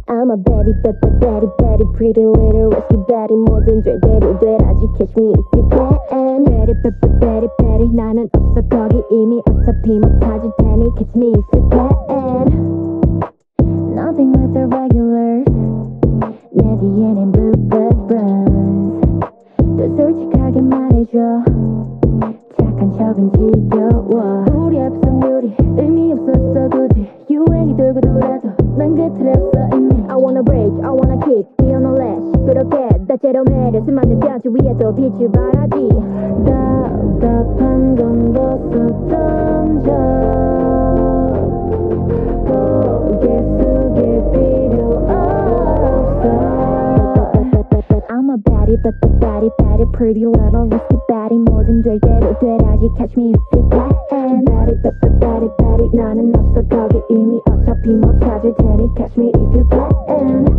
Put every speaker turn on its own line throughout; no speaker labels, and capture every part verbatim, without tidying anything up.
I'm a baddie, baddie, baddie, baddie, pretty little risky baddie. 뭐든 절대로 되라지. Catch me if you can. Baddie, baddie, baddie, baddie. 나는 없어 거기 이미 어차피 못 찾을 테니. Catch me if you can. Nothing with the regulars. 내 뒤에는 bluebird runs. 더 솔직하게 말해줘. 착한 척은 지겨워. 우리 합성률이 의미 없었어 굳이. 유행이 돌고 돌아도 난 그 틀에 없어 이미. I wanna break, I wanna kick, 뛰어놀래 시끄럽게 다채로 매력 수많은 벽지 위에 또 빛을 발하지. 답답한 건 벗어 던져. 고개 숙일 필요 없어. I'm a baddie, baddie, baddie, baddie, pretty little risky baddie. 뭐든 될 대로 되라지. Catch me if you can. Baddie, baddie, baddie, baddie. 나는 없어 거기 이미 어차피 못 찾을 테니. Catch me if you can.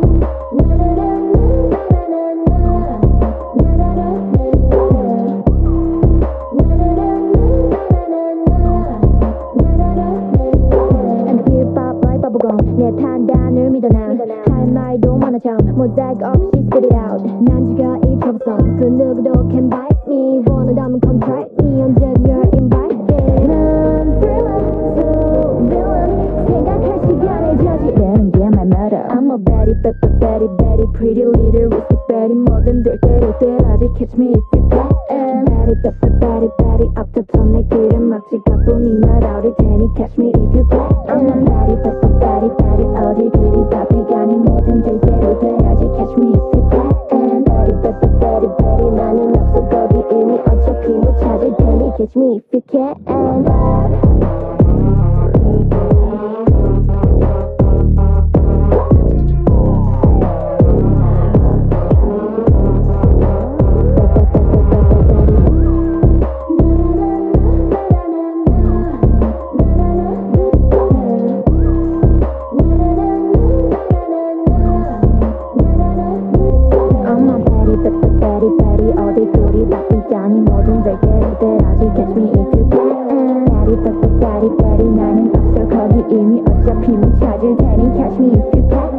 내 판단을 믿어 나 할 말도 많아 참 모자이크 없이 spit it out. 난 죽여 이 troublesome 그 누구도 can bite me. 원한다면 come try me. 언젠 you're invited. 난 thriller so villain. 생각할 시간에 저지르는 게 말 멀어. I'm a baddie, baddie, baddie, baddie, pretty little risky baddie. 뭐든 될 대로 되라지. Catch me if you can. Baddie, baddie, baddie, baddie. 앞서서 내 길을 막지 가뿐히 날아올 테니. Catch me if you can. I'm a baddie, baddie, baddie, baddie. 어디 그리 바삐가니 뭐든 될 대로 돼야지. Catch me if you can. Baddie, baddie, baddie, baddie. 나는 없어 거기 이미 어차피 못 찾을 테니. Catch me if you can. Baddie, baddie, 어디 둘이 바쁘자니 뭐든 될 대로 되라지. Catch me if you can. Baddie, baddie, baddie, baddie. 나는 없어 거기 이미 어차피 못 찾을 테니. Catch me if you can.